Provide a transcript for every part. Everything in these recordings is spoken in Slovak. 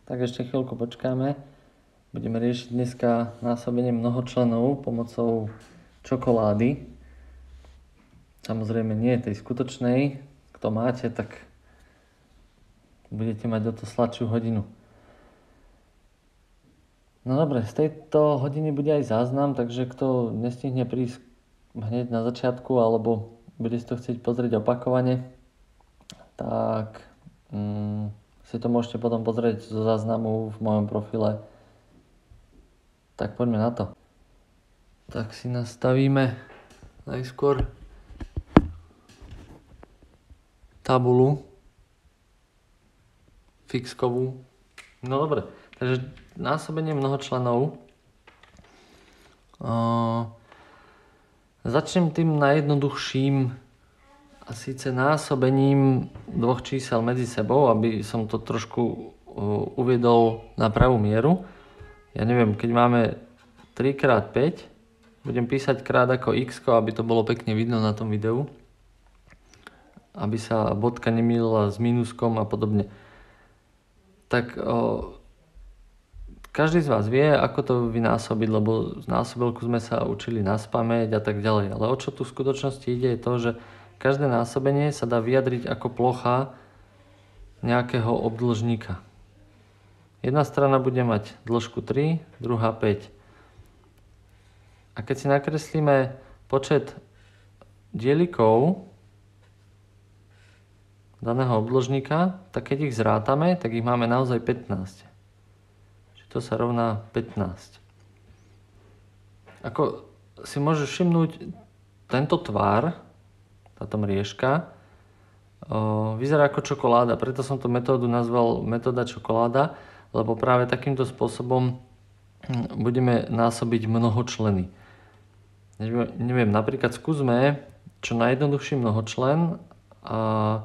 Tak ešte chvíľku počkáme. Budeme riešiť dneska násobenie mnohočlenov pomocou čokolády. Samozrejme nie tej skutočnej. Kto máte, tak budete mať o to sladšiu hodinu. No dobre, z tejto hodiny bude aj záznam, takže kto nestihne prísť hneď na začiatku alebo bude si to chcieť pozrieť opakovane, tak si to môžete potom pozrieť zo záznamu v mojom profile. Tak poďme na to. Tak si nastavíme najskôr tabulu fixkovú. No dobre, takže násobenie mnohočlenov. Začnem tým najjednoduchším, a síce násobením dvoch čísel medzi sebou, aby som to trošku uviedol na pravú mieru. Ja neviem, keď máme 3x5, budem písať krát ako x, aby to bolo pekne vidno na tom videu. Aby sa bodka nemýlila s minuskom a podobne. Tak každý z vás vie, ako to vynásobiť, lebo z násobilku sme sa učili naspamäť a tak ďalej. Ale o čo tu v skutočnosti ide je to, že každé násobenie sa dá vyjadriť ako plocha nejakého obdĺžnika. Jedna strana bude mať dĺžku 3, druhá 5. A keď si nakreslíme počet dielikov daného obdĺžnika, tak keď ich zrátame, tak ich máme naozaj 15. Čiže to sa rovná 15. Ako si môžeš všimnúť, tento tvar, táto mriežka, vyzerá ako čokoláda, preto som tú metódu nazval metóda čokoláda, lebo práve takýmto spôsobom budeme násobiť mnohočleny. Neviem, napríklad skúsme čo najjednoduchší mnohočlen a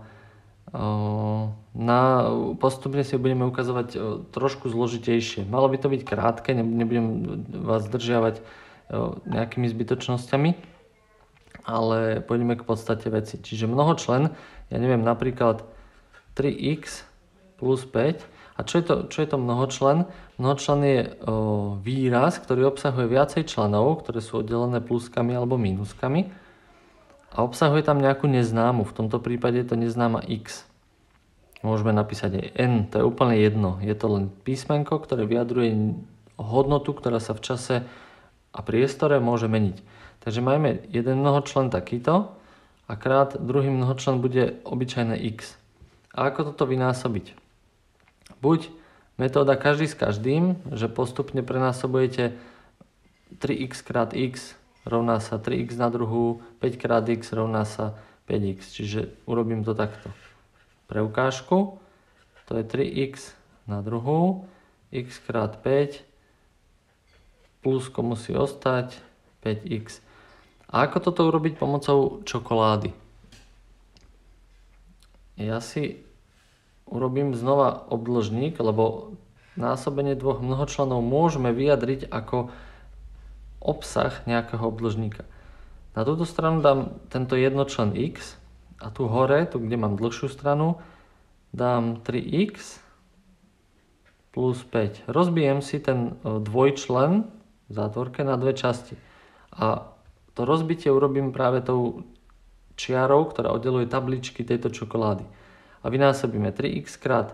postupne si budeme ukazovať trošku zložitejšie. Malo by to byť krátke, nebudem vás zdržiavať nejakými zbytočnosťami, ale pôjdeme k podstate veci. Čiže mnohočlen, ja neviem, napríklad 3x plus 5. A čo je to mnohočlen? Mnohočlen je výraz, ktorý obsahuje viacej členov, ktoré sú oddelené pluskami alebo mínuskami. A obsahuje tam nejakú neznámu. V tomto prípade je to neznáma x. Môžeme napísať aj n, to je úplne jedno. Je to len písmenko, ktoré vyjadruje hodnotu, ktorá sa v čase a priestore môže meniť. Takže máme jeden mnohočlen takýto a krát druhý mnohočlen bude obyčajné x. A ako toto vynásobiť? Buď metóda každý s každým, že postupne prenásobujete 3x krát x rovná sa 3x na druhú, 5 krát x rovná sa 5x. Čiže urobím to takto. Pre ukážku, to je 3x na druhú, x krát 5, plusko musí ostať, 5x. A ako toto urobiť pomocou čokolády? Ja si urobím znova obdĺžnik, lebo násobenie dvoch mnohočlenov môžeme vyjadriť ako obsah nejakého obdĺžnika. Na túto stranu dám tento jednočlen x a tu hore, tu kde mám dlhšiu stranu, dám 3x plus 5. Rozbijem si ten dvojčlen v zátvorke na dve časti. A to rozbitie urobím práve tou čiarou, ktorá oddeluje tabličky tejto čokolády. A vynásobíme 3x krát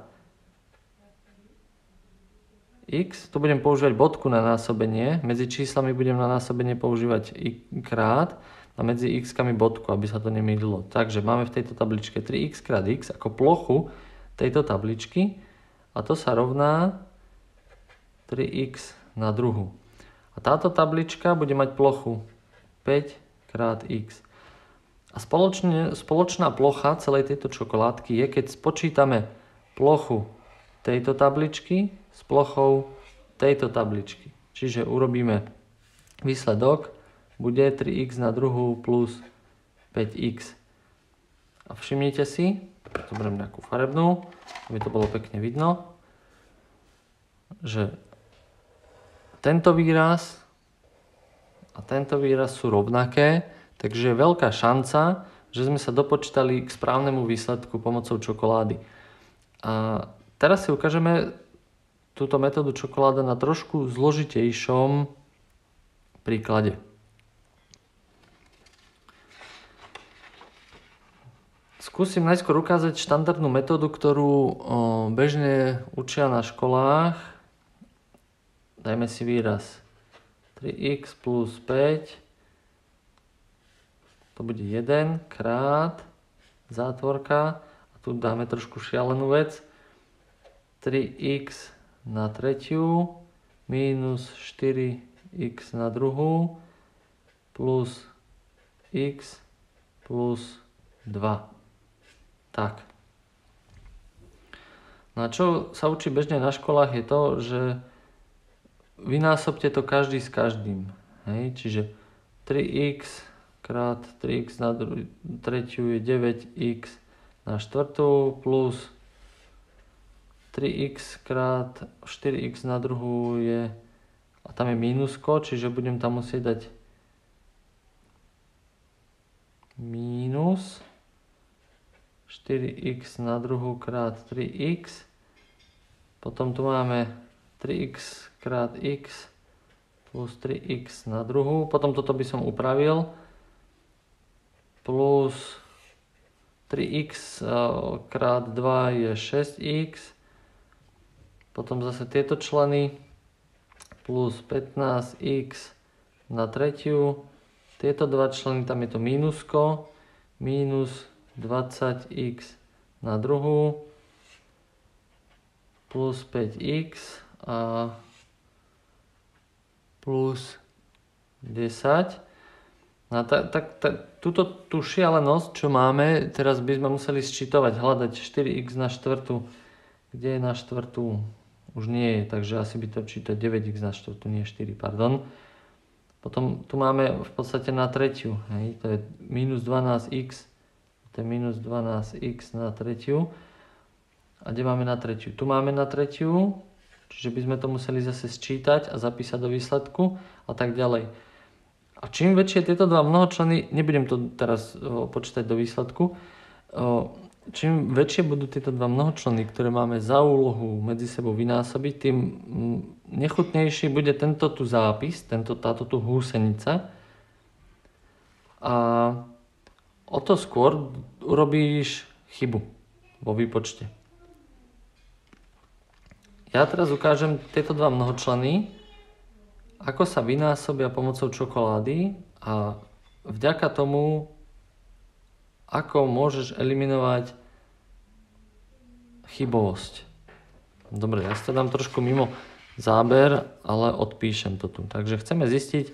x. Tu budem používať bodku na násobenie. Medzi číslami budem na násobenie používať i krát a medzi x-kami bodku, aby sa to nemýlilo. Takže máme v tejto tabličke 3x krát x ako plochu tejto tabličky a to sa rovná 3x na druhú. A táto tablička bude mať plochu 5 krát x. A spoločná plocha celej tejto čokoládky je, keď spočítame plochu tejto tabličky s plochou tejto tabličky. Čiže urobíme výsledok, bude 3x na druhú plus 5x. A všimnite si, zoberiem nejakú farebnú, aby to bolo pekne vidno, že tento výraz a tento výraz sú rovnaké, takže je veľká šanca, že sme sa dopočítali k správnemu výsledku pomocou čokolády. A teraz si ukážeme túto metódu čokoláda na trošku zložitejšom príklade. Skúsim najskôr ukázať štandardnú metódu, ktorú bežne učia na školách. Dajme si výraz 3x plus 5, to bude 1 krát zátvorka, a tu dáme trošku šialenú vec, 3x na tretiu minus 4x na druhú plus x plus 2. Tak. No a čo sa učí bežne na školách je to, že vynásobte to každý s každým. Hej? Čiže 3x krát 3x na tretiu je 9x na štvrtú plus 3x krát 4x na druhú je, a tam je mínusko, čiže budem tam musieť dať mínus 4x na druhú krát 3x. Potom tu máme 3x krát x plus 3x na druhú. Potom toto by som upravil. Plus 3x krát 2 je 6x. Potom zase tieto členy. Plus 15x na tretiu. Tieto dva členy, tam je to mínusko. Mínus 20x na druhú plus 5x a plus 10. No túto tú šialenosť, čo máme, teraz by sme museli sčítovať, hľadať 4x na štvrtú. Kde je na štvrtú? Už nie je, takže asi by to čítať 9x na štvrtú, nie 4, pardon. Potom tu máme v podstate na tretiu, hej, to je minus 12x. To je minus 12x na tretiu. A kde máme na tretiu? Tu máme na tretiu, čiže by sme to museli zase sčítať a zapísať do výsledku a tak ďalej. A čím väčšie tieto dva mnohočleny, nebudem to teraz počítať do výsledku, čím väčšie budú tieto dva mnohočleny, ktoré máme za úlohu medzi sebou vynásobiť, tým nechutnejší bude tento tu zápis, táto tu húsenica. A o to skôr urobíš chybu vo výpočte. Ja teraz ukážem tieto dva mnohočleny, ako sa vynásobia pomocou čokolády a vďaka tomu, ako môžeš eliminovať chybovosť. Dobre, ja si to dám trošku mimo záber, ale odpíšem to tu. Takže chceme zistiť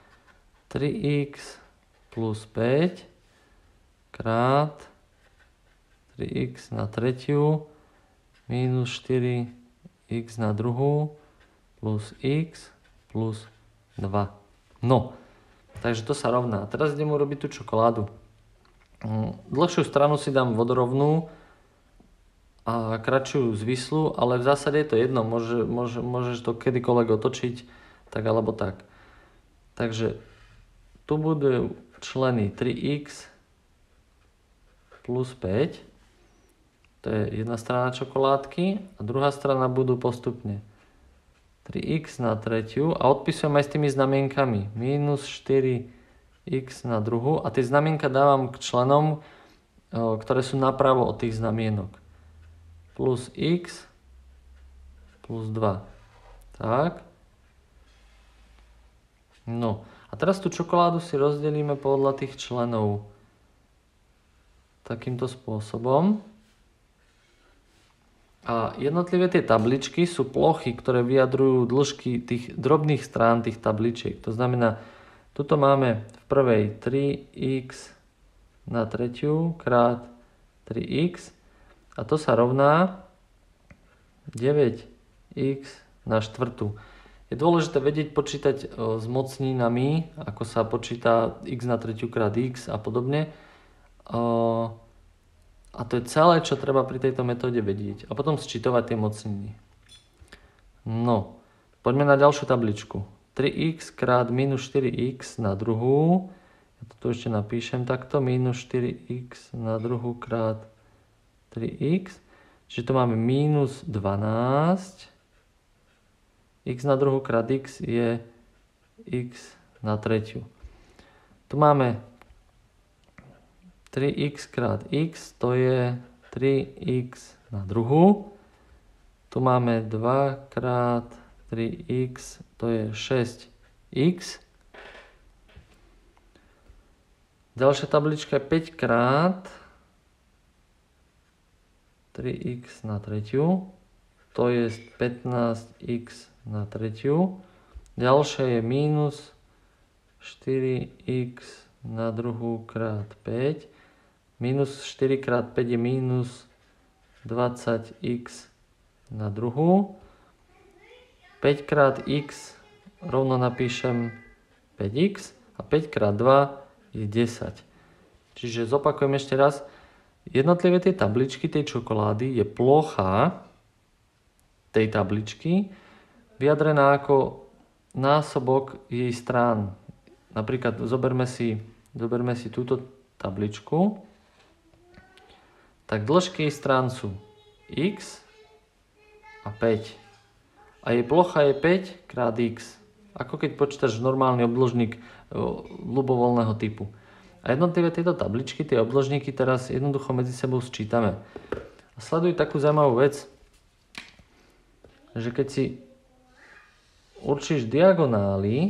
3x plus 5 krát 3x na tretiu minus 4x na druhú plus x plus 2. No, takže to sa rovná. Teraz idem urobiť tú čokoládu. Dlhšiu stranu si dám vodorovnú a kratšiu zvislú, ale v zásade je to jedno. Môžeš to kedykoľvek otočiť, tak alebo tak. Takže tu budú členy 3x plus 5, to je jedna strana čokoládky a druhá strana budú postupne 3x na tretiu a odpisujem aj s tými znamienkami minus 4x na druhú a tie znamienka dávam k členom, ktoré sú napravo od tých znamienok. Plus x plus 2. Tak. No a teraz tú čokoládu si rozdelíme podľa tých členov takýmto spôsobom. A jednotlivé tie tabličky sú plochy, ktoré vyjadrujú dĺžky tých drobných strán tých tabličiek. To znamená, tuto máme v prvej 3x na tretiu krát 3x a to sa rovná 9x na štvrtú. Je dôležité vedieť počítať s mocninami, ako sa počíta x na tretiu krát x a podobne. A to je celé, čo treba pri tejto metóde vedieť. A potom sčítovať tie mocniny. No, poďme na ďalšiu tabličku. 3x krát minus 4x na druhú. Ja to tu ešte napíšem takto. Minus 4x na druhú krát 3x. Čiže tu máme minus 12 x na druhú krát x je x na tretiu. Tu máme 3x krát x, to je 3x na druhú. Tu máme 2 krát 3x, to je 6x. Ďalšia tablička je 5 krát 3x na tretiu, to je 15x na tretiu. Ďalšia je minus 4x na druhú krát 5. Minus 4 krát 5 je minus 20x na druhú. 5 krát x rovno napíšem 5x a 5 krát 2 je 10. Čiže zopakujem ešte raz. Jednotlivé tie tabličky tej čokolády je plocha tej tabličky vyjadrená ako násobok jej strán. Napríklad zoberme si túto tabličku. Tak dĺžky jej strán sú x a 5. A jej plocha je 5 krát x. Ako keď počítaš normálny obdĺžnik ľubovoľného typu. A jednotlivé tieto tabličky, tie obdĺžniky teraz jednoducho medzi sebou sčítame. A sleduj takú zaujímavú vec, že keď si určíš diagonály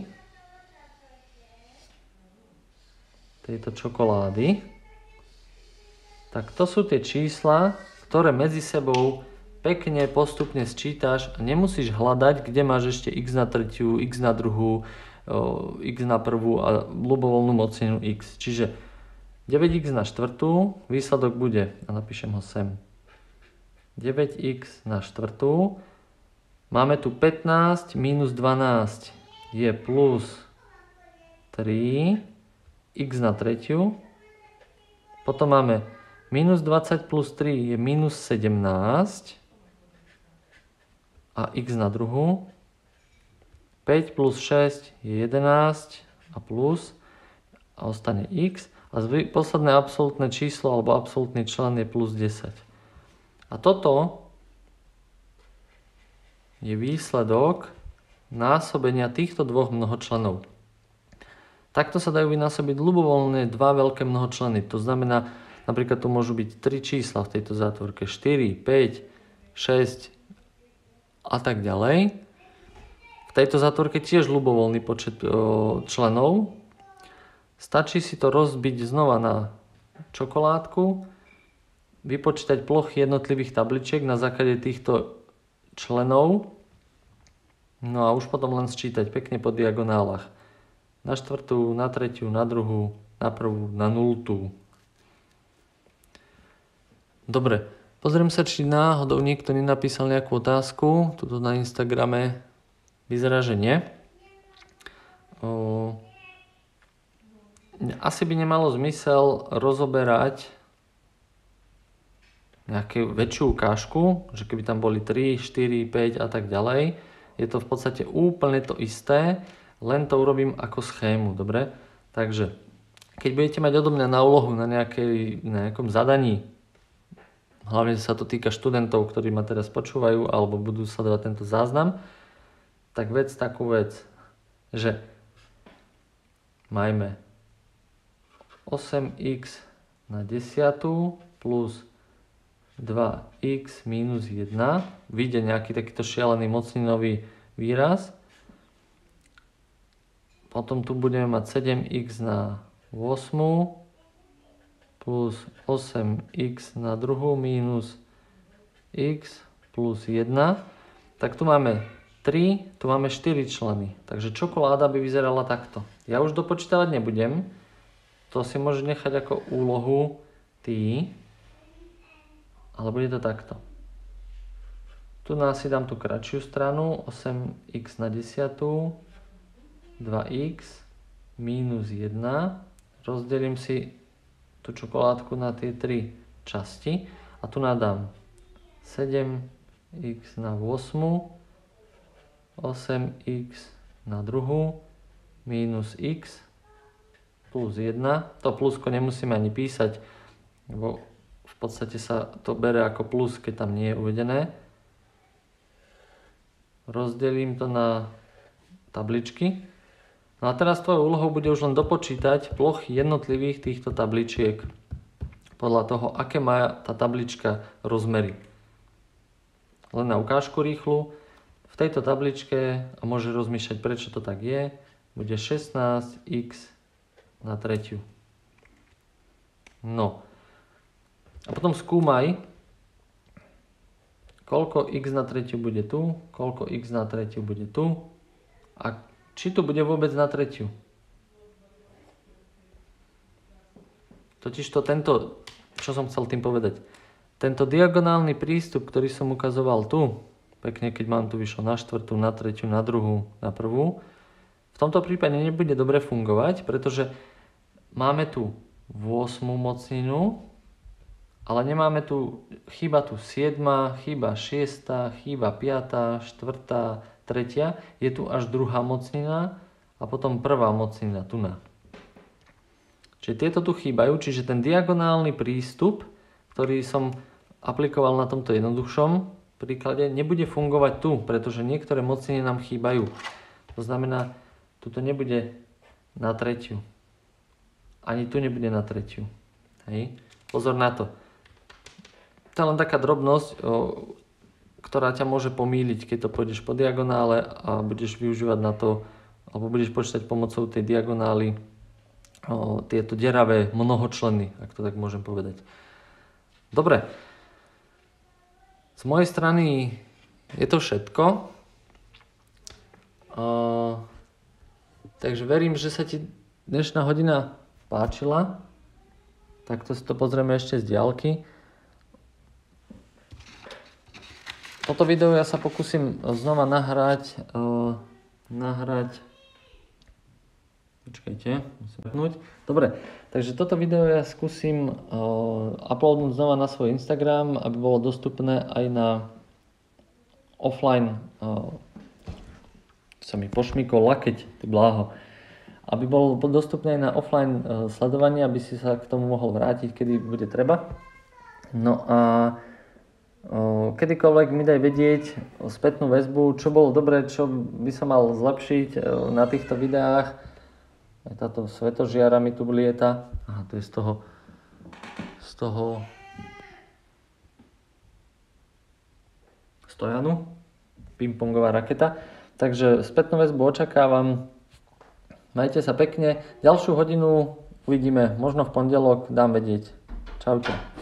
tejto čokolády, tak to sú tie čísla, ktoré medzi sebou pekne postupne sčítaš a nemusíš hľadať, kde máš ešte x na tretiu, x na druhú, x na prvú a ľubovoľnú mocninu x. Čiže 9x na štvrtú, výsledok bude, a napíšem ho sem, 9x na štvrtú, máme tu 15 minus 12 je plus 3, x na tretiu, potom máme minus 20 plus 3 je minus 17 a x na druhú, 5 plus 6 je 11 a plus a ostane x a posledné absolútne číslo alebo absolútny člen je plus 10. A toto je výsledok násobenia týchto dvoch mnohočlenov. Takto sa dajú vynásobiť ľubovoľne dva veľké mnohočleny. To znamená, napríklad tu môžu byť 3 čísla v tejto zátvorke, 4, 5, 6 a tak ďalej. V tejto zátvorke tiež ľubovoľný počet členov. Stačí si to rozbiť znova na čokoládku, vypočítať plochy jednotlivých tabličiek na základe týchto členov, no a už potom len sčítať pekne po diagonálach. Na štvrtú, na tretiu, na druhú, na prvú, na nultú. Dobre, pozriem sa, či náhodou niekto nenapísal nejakú otázku. Tuto na Instagrame vyzerá, že nie. Asi by nemalo zmysel rozoberať nejakú väčšiu ukážku, že keby tam boli 3, 4, 5 a tak ďalej. Je to v podstate úplne to isté, len to urobím ako schému, dobre? Takže, keď budete mať odo mňa na úlohu na nejakom zadaní, hlavne sa to týka študentov, ktorí ma teraz počúvajú alebo budú sledovať tento záznam, tak takú vec, že majme 8x na 10 plus 2x minus 1. Vyjde nejaký takýto šialený mocninový výraz. Potom tu budeme mať 7x na 8 plus 8x na druhú minus x plus 1. Tak tu máme 3, tu máme 4 členy. Takže čokoláda by vyzerala takto. Ja už dopočítavať nebudem. To si môžeš nechať ako úlohu ty. Ale bude to takto. Tu si dám tú kratšiu stranu. 8x na 10. 2x minus 1. Rozdelím si tú čokoládku na tie 3 časti. A tu nadám 7x na 8. 8x na druhú minus x plus 1. To plusko nemusíme ani písať, lebo v podstate sa to bere ako plus, keď tam nie je uvedené. rozdelím to na tabličky. No a teraz tvojou úlohou bude už len dopočítať plochy jednotlivých týchto tabličiek podľa toho, aké má tá tablička rozmery. Len na ukážku rýchlu. V tejto tabličke, a môže rozmýšľať, prečo to tak je, bude 16x na tretiu. No. A potom skúmaj, koľko x na tretiu bude tu, koľko x na tretiu bude tu a či tu bude vôbec na tretiu. Totižto tento, čo som chcel tým povedať, tento diagonálny prístup, ktorý som ukazoval tu, pekne keď mám tu vyšlo na štvrtú, na tretiu, na druhú, na prvú, v tomto prípade nebude dobre fungovať, pretože máme tu 8 mocninu, ale nemáme tu, chýba tu 7, chýba 6, chýba 5, 4, 3, je tu až druhá mocnina a potom prvá mocnina tu na. Čiže tieto tu chýbajú, čiže ten diagonálny prístup, ktorý som aplikoval na tomto jednoduchšom príklade, nebude fungovať tu, pretože niektoré mocniny nám chýbajú. To znamená, tu to nebude na tretiu. Ani tu nebude na tretiu. Hej. Pozor na to. To je len taká drobnosť, ktorá ťa môže pomýliť, keď to pôjdeš po diagonále a budeš využívať na to, alebo budeš počítať pomocou tej diagonály tieto deravé mnohočleny, ak to tak môžem povedať. Dobre. Z mojej strany je to všetko. Takže verím, že sa ti dnešná hodina páčila. Takto si to pozrieme ešte z diaľky. Toto video ja sa pokúsim znova nahrať. Počkajte, musím zapnúť. Dobre, takže toto video ja skúsim uploadnúť znova na svoj Instagram, aby bolo dostupné aj na offline. Sa mi pošmykol lakeť, ty bláho. Aby bolo dostupné aj na offline sledovanie, aby si sa k tomu mohol vrátiť, kedy bude treba. No a kedykoľvek mi daj vedieť spätnú väzbu, čo bolo dobré, čo by som mal zlepšiť na týchto videách. Aj táto svetožiara mi tu lieta. Aha, to je z toho stojanu. Pingpongová raketa. Takže spätnú väzbu očakávam. Majte sa pekne. Ďalšiu hodinu uvidíme. Možno v pondelok dám vedieť. Čaute.